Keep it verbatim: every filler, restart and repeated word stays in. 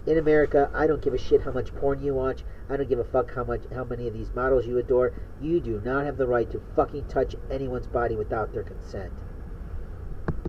in America, I don't give a shit how much porn you watch. I don't give a fuck how much, how many of these models you adore. You do not have the right to fucking touch anyone's body without their consent.